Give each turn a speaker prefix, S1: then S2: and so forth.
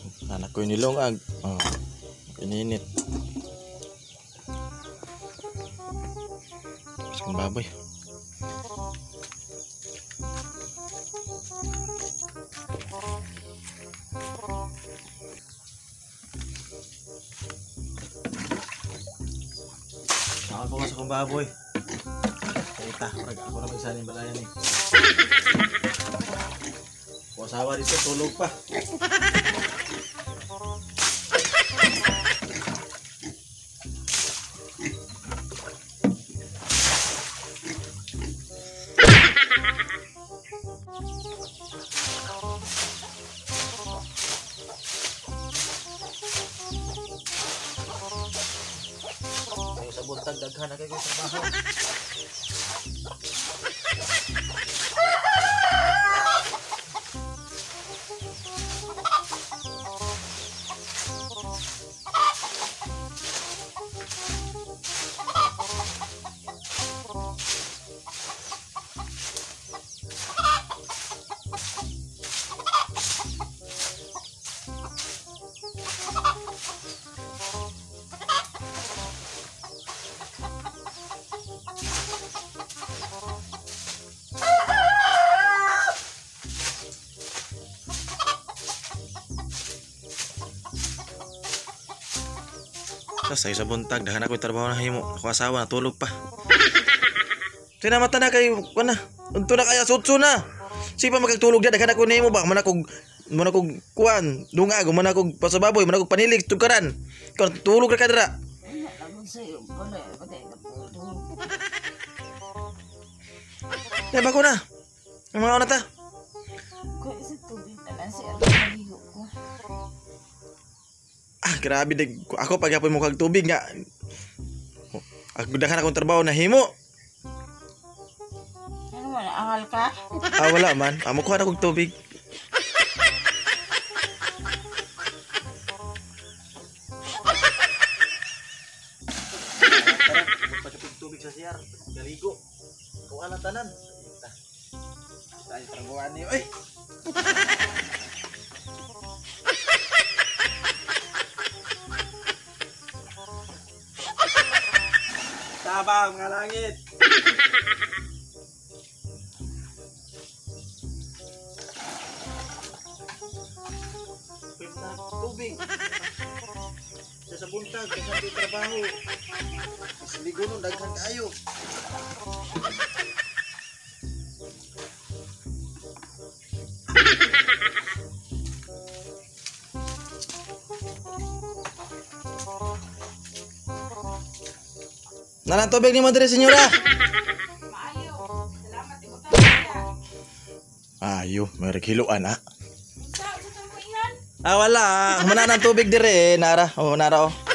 S1: Anak ko inilongag. Oh, ininit. Masang baboy. Ako masuk kong baboy. Kita, ako na mag-isa ng balayan eh. Asawa dito, tulog pa. Sa buntag, daghan na kayo trabaho. Sa buntag, dahan ako trabaho na himo. Ako asawa, natulog pa. Tinamata na kayo, na. Unto na kaya, sutso na. Sipa magkagtulog na, dahan ako na himo ba? Mana kog kuan, dungag, mana kog pasababoy, mana kog panilig, tukaran. Ikaw, tulog na ka dara. Diba ko na? Ang mga ona ta? Grabe dag ako pag mo kag tubig nga. Ako dakan akong trabaho na himo.
S2: Ano man angal ka?
S1: Wala man. Amo ko na kog tubig. Pagkapig tubig sa siyar, galigo. Kuha lang tanan. Tayo trabahoan niyo. Ay. Tabang mga langit. Pinta tubig. Sa buntag, sa trabaho. Siligo nun, daghan kayo. Nanang tubig ni Madre Senyora.
S2: Maayo. Salamat imo ta.
S1: Ayo, may hiluan ha.
S2: Sa mo iyan?
S1: Wala. Mananang tubig dire, nara. Oh, nara oh.